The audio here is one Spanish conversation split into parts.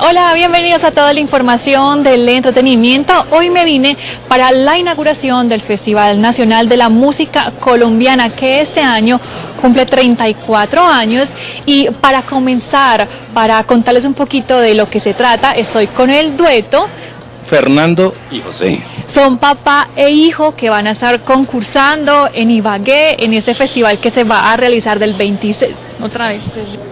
Hola, bienvenidos a toda la información del entretenimiento. Hoy me vine para la inauguración del Festival Nacional de la Música Colombiana, que este año cumple 34 años. Y para comenzar, para contarles un poquito de lo que se trata, estoy con el dueto Fernando y José. Son papá e hijo que van a estar concursando en Ibagué, en este festival que se va a realizar del 26... Otra vez.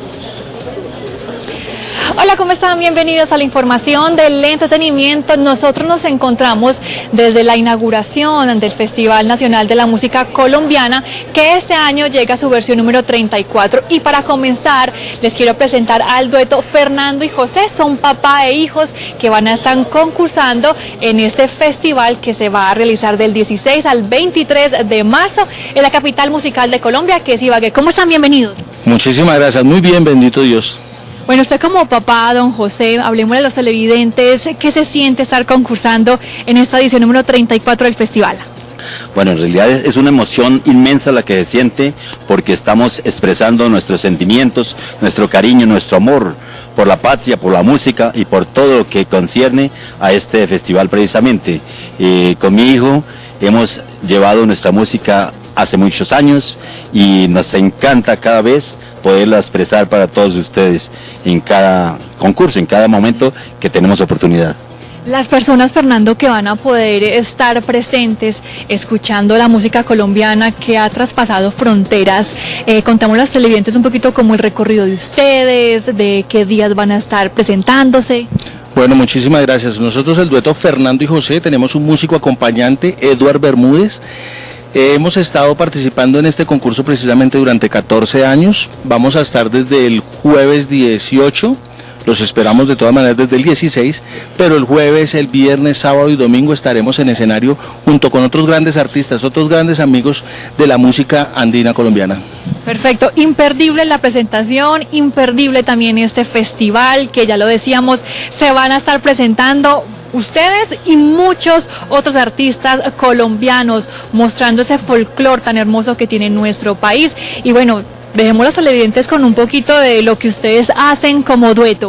Hola, ¿cómo están? Bienvenidos a la información del entretenimiento. Nosotros nos encontramos desde la inauguración del Festival Nacional de la Música Colombiana, que este año llega a su versión número 34. Y para comenzar, les quiero presentar al dueto Fernando y José. Son papá e hijos que van a estar concursando en este festival que se va a realizar del 16 al 23 de marzo en la capital musical de Colombia, que es Ibagué. ¿Cómo están? Bienvenidos. Muchísimas gracias, muy bien, bendito Dios. Bueno, usted como papá, don José, hablemos de los televidentes. ¿Qué se siente estar concursando en esta edición número 34 del festival? Bueno, en realidad es una emoción inmensa la que se siente, porque estamos expresando nuestros sentimientos, nuestro cariño, nuestro amor por la patria, por la música y por todo lo que concierne a este festival precisamente. Con mi hijo hemos llevado nuestra música hace muchos años y nos encanta cada vez poderla expresar para todos ustedes en cada concurso, en cada momento que tenemos oportunidad. Las personas, Fernando, que van a poder estar presentes escuchando la música colombiana que ha traspasado fronteras, contamos a los televidentes un poquito como el recorrido de ustedes, de qué días van a estar presentándose. Bueno, muchísimas gracias. Nosotros, el dueto Fernando y José, tenemos un músico acompañante, Eduard Bermúdez. Hemos estado participando en este concurso precisamente durante 14 años. Vamos a estar desde el jueves 18, los esperamos de todas maneras desde el 16, pero el jueves, el viernes, sábado y domingo estaremos en escenario junto con otros grandes artistas, otros grandes amigos de la música andina colombiana. Perfecto, imperdible la presentación, imperdible también este festival que ya lo decíamos, se van a estar presentando ustedes y muchos otros artistas colombianos mostrando ese folclore tan hermoso que tiene nuestro país. Y bueno, dejemos a los televidentes con un poquito de lo que ustedes hacen como dueto.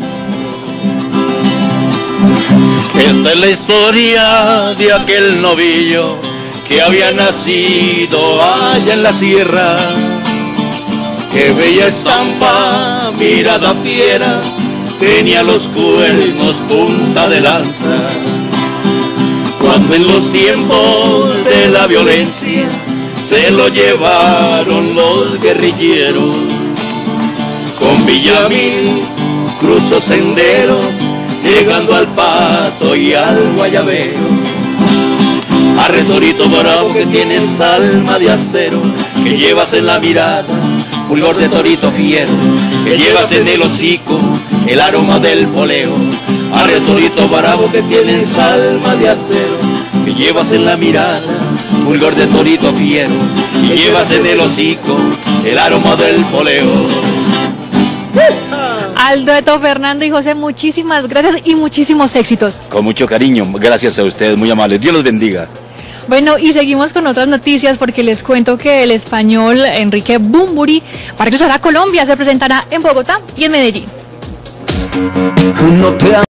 Esta es la historia de aquel novillo que había nacido allá en la sierra. Qué bella estampa, mirada fiera, tenía los cuernos punta de lanza. Cuando en los tiempos de la violencia se lo llevaron los guerrilleros, con Villamil cruzó senderos, llegando al Pato y al Guayabero. Arre torito bravo que tienes alma de acero, que llevas en la mirada fulgor de torito fiero, que llevas en el hocico el aroma del poleo. Arre torito bravo que tienes alma de acero, que llevas en la mirada fulgor de torito fiero, que llevas en el hocico el aroma del poleo. Al dueto Fernando y José, muchísimas gracias y muchísimos éxitos. Con mucho cariño, gracias a ustedes, muy amables. Dios los bendiga. Bueno, y seguimos con otras noticias porque les cuento que el español Enrique Bunbury va a regresar a Colombia, se presentará en Bogotá y en Medellín.